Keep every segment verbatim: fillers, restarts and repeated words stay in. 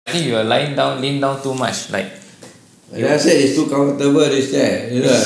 I think you are lying down, lean down too much. Like, and I said it's too comfortable, this chair. You know?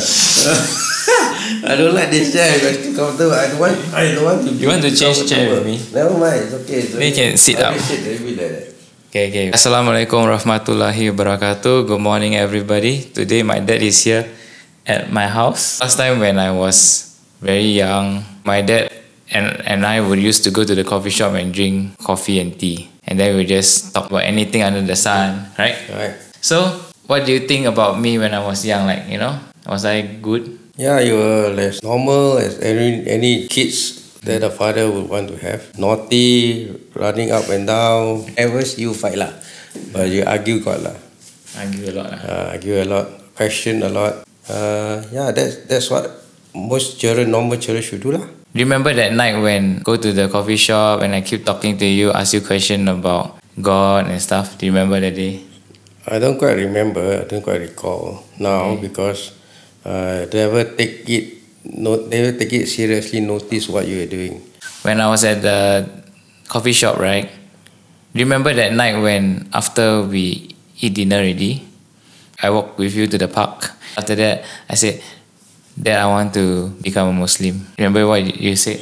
I don't like this chair. It's too comfortable. I don't want. I don't want to. You want to change chair with me? Never mind. It's okay. It's we okay. can sit I up. Sit like that. Okay, okay. Assalamualaikum warahmatullahi wabarakatuh. Good morning, everybody. Today, my dad is here at my house. Last time when I was very young, my dad and and I would used to go to the coffee shop and drink coffee and tea, and then we just talk about anything under the sun, right? Right. So, what do you think about me when I was young? Like, you know, was I good? Yeah, you were as normal as any any kids that a father would want to have. Naughty, running up and down. Ever you fight lah, but you argue got lah. Argue a lot. Uh, argue a lot, question a lot. Uh, yeah, that's that's what most children, normal children should do lah. Do you remember that night when go to the coffee shop and I keep talking to you, ask you question about God and stuff? Do you remember that day? I don't quite remember. I don't quite recall now, okay. Because uh, they never take it, no, never take it seriously. Notice what you were doing. When I was at the coffee shop, right? Do you remember that night when after we eat dinner already, I walked with you to the park. After that, I said, Dad, I want to become a Muslim. Remember what you said?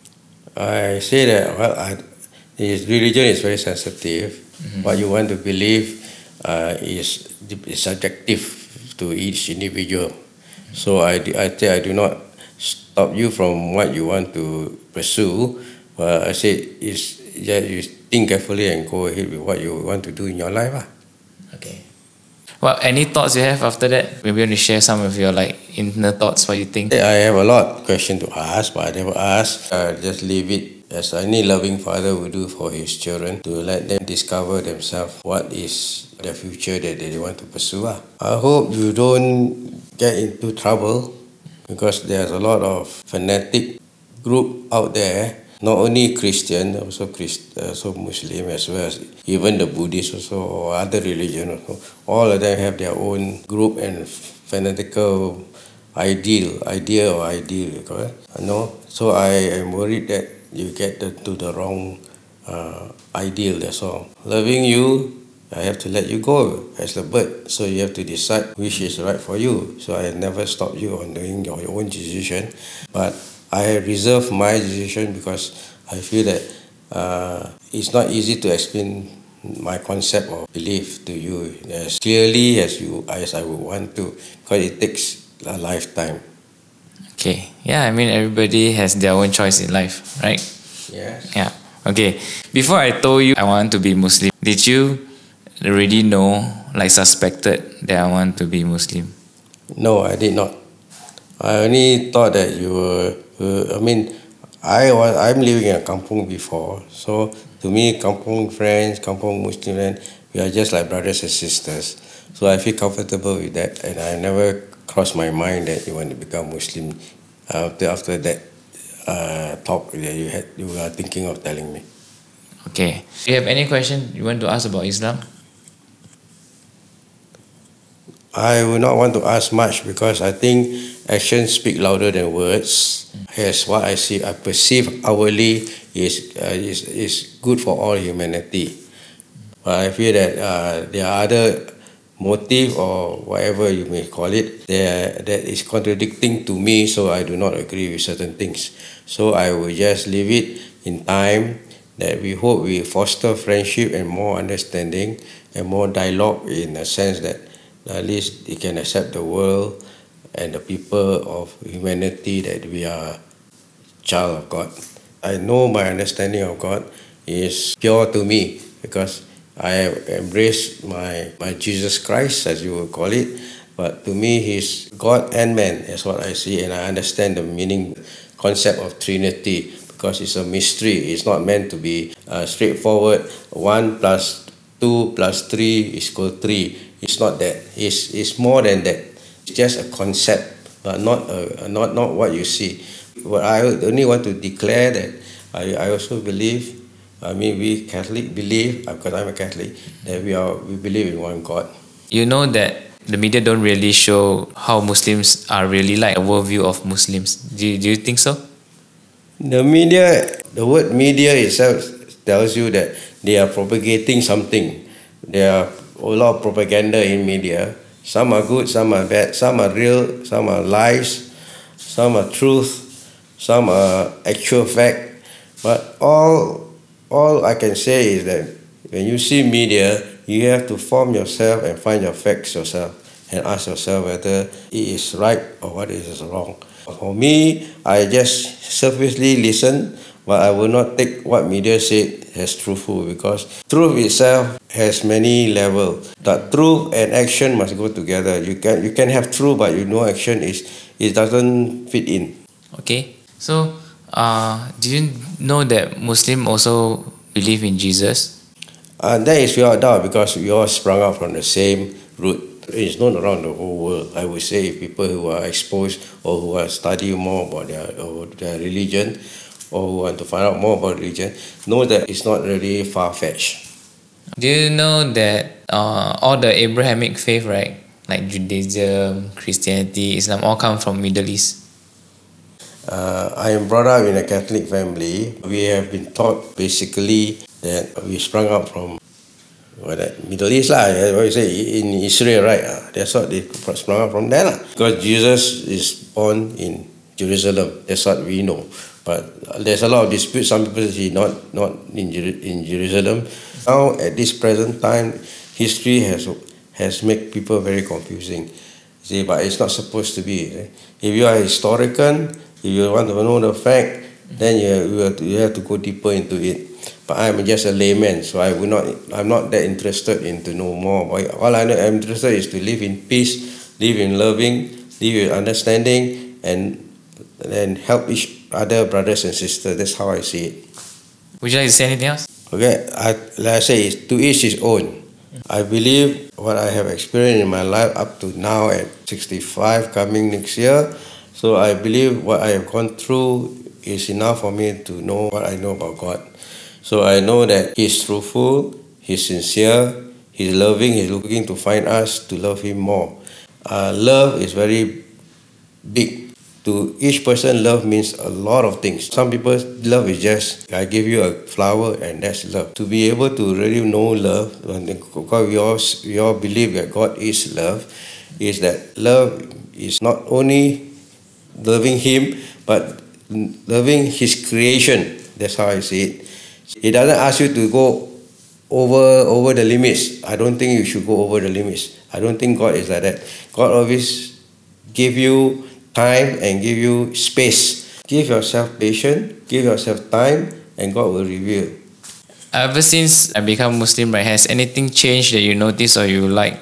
I say that, well, I, his religion is very sensitive. Mm-hmm. What you want to believe uh, is, is subjective to each individual. Mm-hmm. So I, I say I do not stop you from what you want to pursue. But I say is just you think carefully and go ahead with what you want to do in your life. Ah. Okay. Well, any thoughts you have after that? Maybe you want to share some of your like inner thoughts, what you think? I have a lot of questions to ask, but I never ask. I just leave it as any loving father would do for his children, to let them discover themselves what is the future that they want to pursue. I hope you don't get into trouble, because there's a lot of fanatic group out there. Not only Christian, also Christ, also Muslim, as well as even the Buddhists also, or other religion also. All of them have their own group and fanatical ideal, idea or ideal. No, so I am worried that you get the, to the wrong uh, ideal. That's all. Loving you, I have to let you go as a bird. So you have to decide which is right for you. So I never stop you on doing your own decision, but I reserve my decision because I feel that uh, it's not easy to explain my concept of belief to you as clearly as you as I would want to, because it takes a lifetime. Okay. Yeah, I mean everybody has their own choice in life, right? Yes. Yeah. Okay. Before I told you I want to be Muslim, did you already know, like suspected that I want to be Muslim? No, I did not. I only thought that you were. Uh, I mean, I was. I'm living in a kampung before, so to me, kampung friends, kampung Muslim friends, we are just like brothers and sisters. So I feel comfortable with that, and I never crossed my mind that you want to become Muslim. After after that uh, talk that you had, you were thinking of telling me. Okay. Do you have any question you want to ask about Islam? I would not want to ask much, because I think actions speak louder than words. As what I see, I perceive outwardly is uh, is is good for all humanity. But I feel that uh, there are other motive or whatever you may call it, there that is contradicting to me. So I do not agree with certain things. So I will just leave it in time. That we hope we foster friendship and more understanding and more dialogue, in a sense that at least they can accept the world and the people of humanity, that we are child of God. I know my understanding of God is pure to me, because I have embraced my, my Jesus Christ, as you would call it. But to me, He's God and man, is what I see, and I understand the meaning, concept of Trinity, because it's a mystery. It's not meant to be uh, straightforward. One plus two plus three is equal three. It's not that. It's, it's more than that. It's just a concept, but not a, not not what you see. What I only want to declare that I, I also believe. I mean, we Catholic believe, because I'm a Catholic, that we are we believe in one God. You know that the media don't really show how Muslims are really like, a worldview of Muslims. Do you, do you think so? The media, the word media itself tells you that they are propagating something. There are a lot of propaganda in media. Some are good, some are bad, some are real, some are lies, some are truth, some are actual fact. But all, all I can say is that when you see media, you have to form yourself and find your facts yourself and ask yourself whether it is right or what is wrong. For me, I just surfacely listen, but I will not take what media said as truthful, because truth itself has many levels. That truth and action must go together. You can you can have truth, but you know action is it doesn't fit in. Okay, so uh, do you know that Muslim also believe in Jesus? Uh, that is without doubt, because we all sprung up from the same root. It's known around the whole world. I would say people who are exposed or who are studying more about their, or their religion, or who want to find out more about religion, know that it's not really far-fetched. Do you know that uh, all the Abrahamic faith, right, like Judaism, Christianity, Islam, all come from Middle East? Uh, I am brought up in a Catholic family. We have been taught basically that we sprung up from what that Middle East lah. What you say in Israel, right? Uh, that's what they sprung up from there lah. Because Jesus is born in Jerusalem. That's what we know. But there's a lot of dispute. Some people say not not in Jer in Jerusalem. Now at this present time, history has has made people very confusing. See, but it's not supposed to be. Eh? If you are a historian, if you want to know the fact, then you have, you have, to, you have to go deeper into it. But I'm just a layman, so I would not. I'm not that interested in to know more about it. All I know, I'm interested is to live in peace, live in loving, live in understanding, and and help each other, brothers and sisters. That's how I see it. Would you like to say anything else? Okay, I, like I say, it's to each his own. I believe what I have experienced in my life up to now at sixty-five, coming next year. So I believe what I have gone through is enough for me to know what I know about God. So I know that He's truthful, He's sincere, He's loving, He's looking to find us to love Him more. Uh, love is very big. To each person, love means a lot of things. Some people, love is just, I give you a flower and that's love. To be able to really know love, because we all, we all believe that God is love, is that love is not only loving Him, but loving His creation. That's how I see it. It doesn't ask you to go over, over the limits. I don't think you should go over the limits. I don't think God is like that. God always give you time and give you space. Give yourself patience, give yourself time, and God will reveal. Ever since I become Muslim, right, has anything changed that you notice or you like?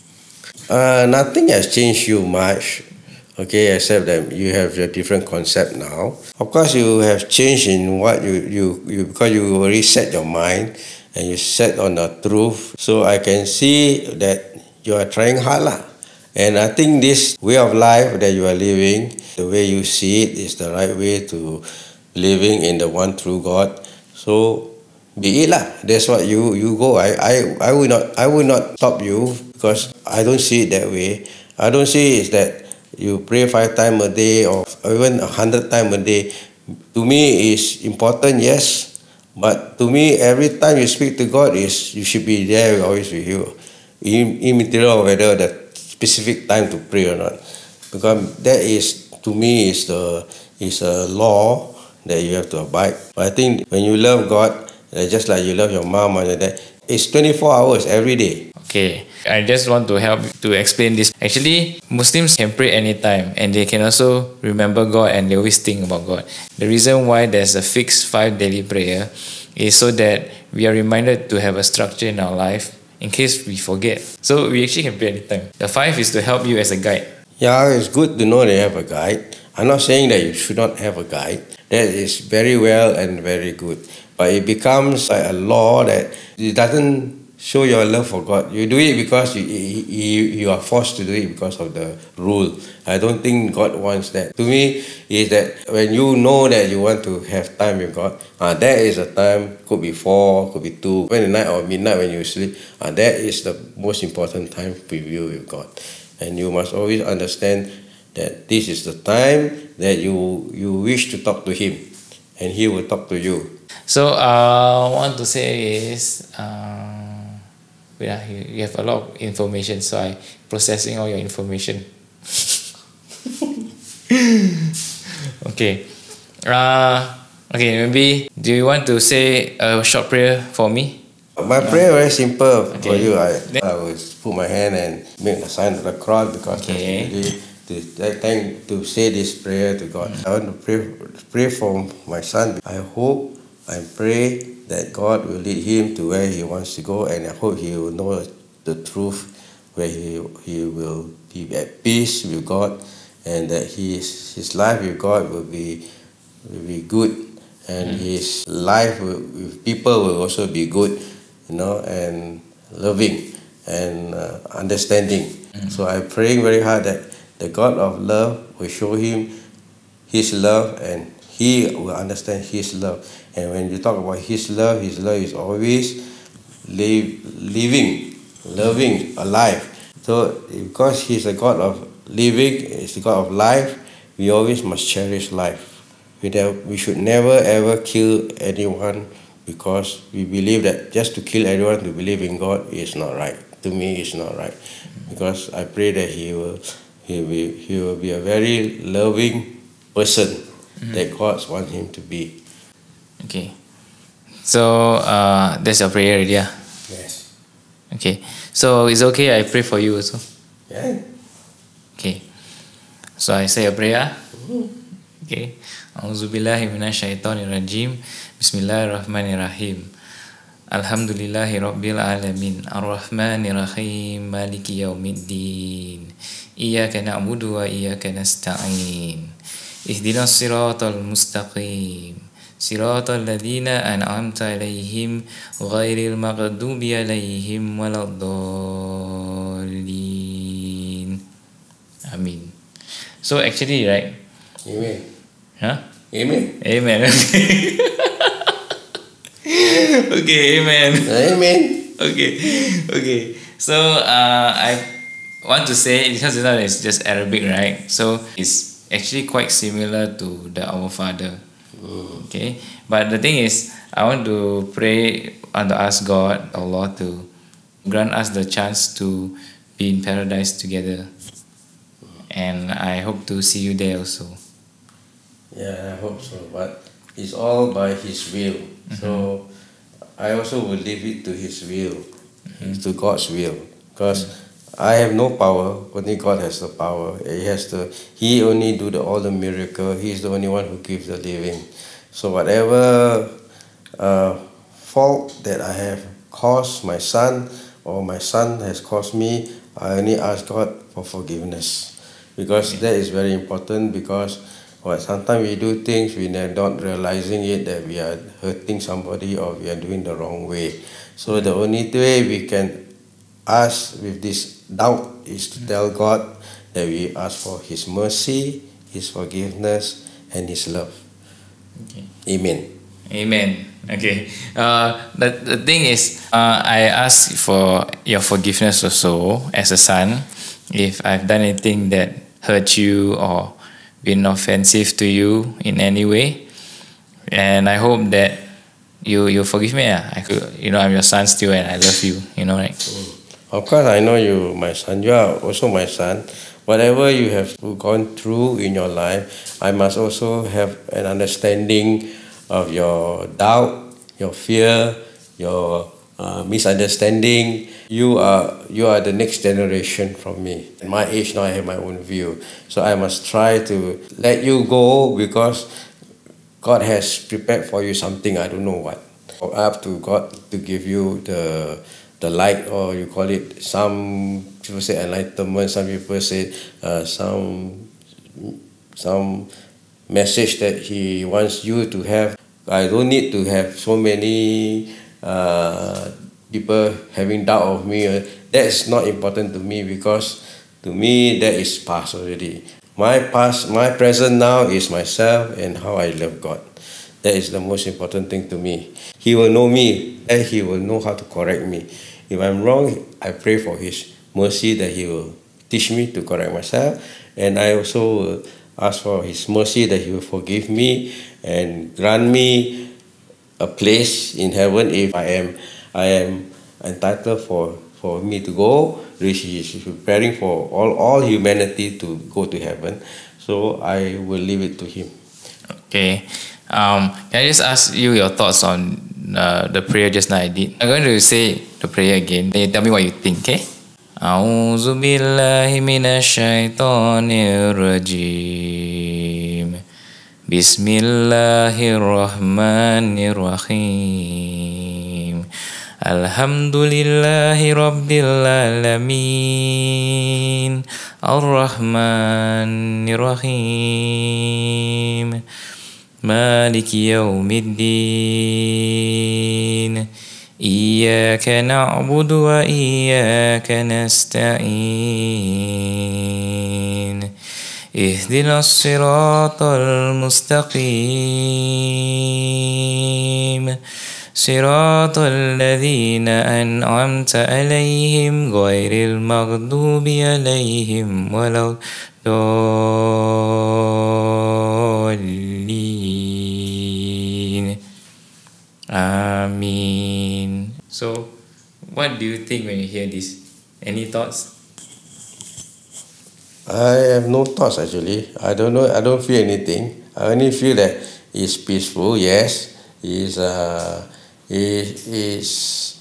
Uh, nothing has changed you much, okay, except that you have a different concept now. Of course, you have changed in what you, you, you because you already set your mind and you set on the truth. So I can see that you are trying hard lah. And I think this way of life that you are living, the way you see it, is the right way to living in the one true God. So be it lah. That's what you you go. I I I will not I will not stop you, because I don't see it that way. I don't see it that you pray five times a day or even a hundred times a day. To me, is important, yes. But to me, every time you speak to God, is you should be there always with you, immaterial whether the specific time to pray or not, because that is, to me, is the is a law that you have to abide. But I think when you love God, just like you love your mom or that, it's twenty-four hours every day. Okay, I just want to help to explain this. Actually, Muslims can pray anytime and they can also remember God and they always think about God. The reason why there's a fixed five daily prayer is so that we are reminded to have a structure in our life in case we forget. So we actually can pray anytime. The five is to help you as a guide. Yeah, it's good to know that you have a guide. I'm not saying that you should not have a guide. That is very well and very good. But it becomes like a law that it doesn't show your love for God. You do it because you, you, you are forced to do it because of the rule. I don't think God wants that. To me, is that when you know that you want to have time with God, uh, that is a time, could be four, could be two, when the night or midnight when you sleep, uh, that is the most important time with you with God. And you must always understand that this is the time that you, you wish to talk to Him, and He will talk to you. So uh, what I want to say is, uh, yeah, you, you have a lot of information, so I processing all your information. Okay. Uh, okay, maybe do you want to say a short prayer for me? My prayer very simple Okay. for you. I, I will put my hand and make a sign to the cross because Okay. really to thank to say this prayer to God. Mm. I want to pray pray for my son. I hope and pray that God will lead him to where he wants to go, and I hope he will know the truth, where he he will be at peace with God, and that his his life with God will be will be good, and mm. his life will, with people will also be good, you know, and loving and uh, understanding. Mm. So I'm praying very hard that the God of love will show him his love, and he will understand his love. And when you talk about his love, his love is always live, living, loving, alive. So because he's a God of living, he's a God of life, we always must cherish life. We, we should never ever kill anyone, because we believe that just to kill everyone to believe in God is not right. To me, it's not right. Because I pray that he will, he will, he will be a very loving person mm-hmm. that God wants him to be. Okay. So uh, that's your prayer already, yeah? Yes. Okay. So it's okay, I pray for you also? Yeah. Okay. So I say a prayer. Mm-hmm. Okay. A'udzubillahi minasyaitonirrajim. Bismillahirrahmanirrahim. Alhamdulillahi rabbil alamin. Ar-Rahmanirrahim. Maliki yaumiddin. Iyyaka na'budu wa iyyaka nasta'in. Ihdinas siratal mustaqim. Siratal ladzina an'amta alaihim ghairil maghdubi alaihim waladdallin. Amin. So actually, right? Amen. Huh? Amen. Amen. Okay, amen. Amen. Okay, okay. So uh, I want to say, because you know it's just Arabic, right? So it's actually quite similar to the Our Father. Mm. Okay, but the thing is, I want to pray and to ask God, Allah, to grant us the chance to be in paradise together, and I hope to see you there also. Yeah, I hope so. But it's all by His will. Mm-hmm. So I also will leave it to His will, mm-hmm. to God's will, because mm-hmm. I have no power. Only God has the power. He has to. He only do the, all the miracle. He's the only one who gives the living. So whatever uh, fault that I have caused my son, or my son has caused me, I only ask God for forgiveness, because okay. that is very important. Because well, sometimes we do things, we are not realizing it, that we are hurting somebody or we are doing the wrong way. So the only way we can ask with this doubt is to tell God that we ask for His mercy, His forgiveness, and His love. Okay. Amen. Amen. Okay. Uh, the, the thing is, uh, I ask for your forgiveness also as a son, if I've done anything that hurt you or been offensive to you in any way, and I hope that you you forgive me. Yeah, I could, you know, I'm your son still, and I love you. You know, right? Of course, I know you, my son. You are also my son. Whatever you have gone through in your life, I must also have an understanding of your doubt, your fear, your uh, misunderstanding. You are you are the next generation from me. At my age now, I have my own view. So I must try to let you go, because God has prepared for you something, I don't know what. Up to God to give you the the light, or you call it, some people say enlightenment, some people say uh, some some message that He wants you to have. I don't need to have so many uh, people having doubt of me. That's not important to me, because to me that is past already. My past, my present now is myself and how I love God. That is the most important thing to me. He will know me, and He will know how to correct me. If I'm wrong, I pray for His mercy that He will teach me to correct myself, and I also will ask for His mercy that He will forgive me and grant me a place in heaven if I am I am entitled for for me to go. He is preparing for all, all humanity to go to heaven. So I will leave it to him. Okay. Um, can I just ask you your thoughts on uh, the prayer just now I did? I'm going to say the prayer again. Then you tell me what you think, okay? A'udzu billahi minasyaitonir rajim. Bismillahirrahmanirrahim. Alhamdulillahi rabbil alamin. Ar-Rahmanir-Rahim. Maliki yawmiddin. Iyyaka na'budu wa iyyaka nasta'in. Ihdinas siratal mustaqim. Siratal ladzina an'amta alaihim ghairil maghdubi alaihim waladdallin. Amin. So, what do you think when you hear this? Any thoughts? I have no thoughts actually. I don't know. I don't feel anything. I only feel that it's peaceful. Yes, it's uh, it is.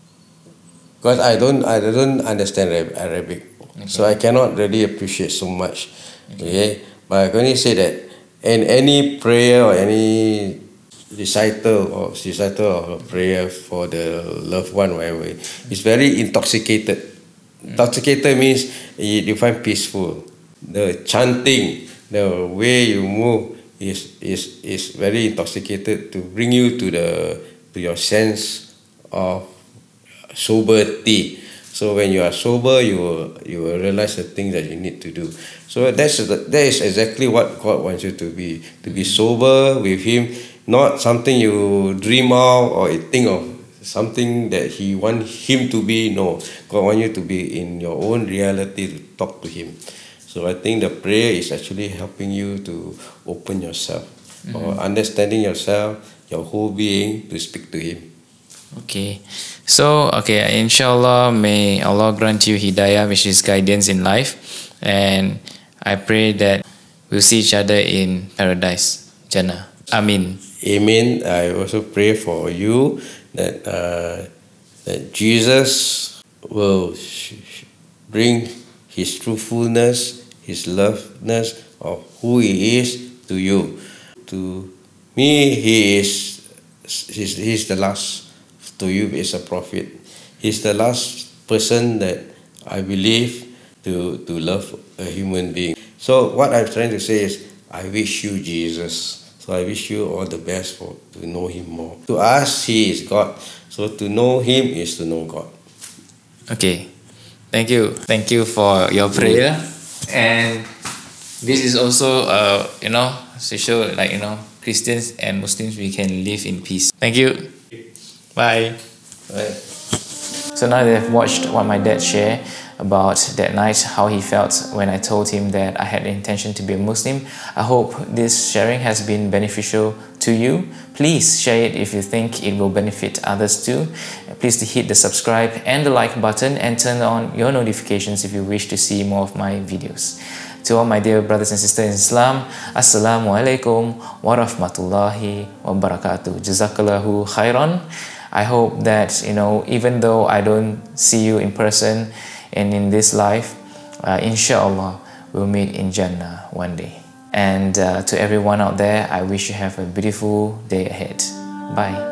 Because I don't, I don't understand Arabic, okay. So I cannot really appreciate so much. Okay, okay? But I can only say that in any prayer or any recital or recital or prayer for the loved one, whatever, it's very intoxicated. Mm. Intoxicated means you find peaceful. The chanting, the way you move is is is very intoxicated to bring you to the to your sense of sobriety. So when you are sober, you will you will realize the things that you need to do. So that's that is exactly what God wants you to be, to be sober with Him, not something you dream of or you think of something that He wants Him to be. No, God wants you to be in your own reality, to talk to Him. So I think the prayer is actually helping you to open yourself, mm-hmm. or understanding yourself, your whole being, to speak to Him. Okay, so okay, inshallah, may Allah grant you hidayah, which is guidance in life, and I pray that we'll see each other in paradise, Jannah. Amin. Amen. I also pray for you that uh, that Jesus will bring His truthfulness, His loveness of who He is to you. To me, He is He's, he's the last. To you is a prophet. He's the last person that I believe to, to love a human being. So what I'm trying to say is, I wish you Jesus. So I wish you all the best for to know Him more. To us, He is God. So to know Him is to know God. Okay. Thank you. Thank you for your prayer. And this is also, uh, you know, to show like, you know, Christians and Muslims, we can live in peace. Thank you. Bye. Bye. So now that I've watched what my dad shared about that night, how he felt when I told him that I had the intention to be a Muslim, I hope this sharing has been beneficial to you. Please share it if you think it will benefit others too. Please hit the subscribe and the like button and turn on your notifications if you wish to see more of my videos. To all my dear brothers and sisters in Islam, Assalamualaikum warahmatullahi wabarakatuh. Jazakallahu khairan. I hope that, you know, even though I don't see you in person and in this life, uh, inshallah, we'll meet in Jannah one day. And uh, to everyone out there, I wish you have a beautiful day ahead. Bye.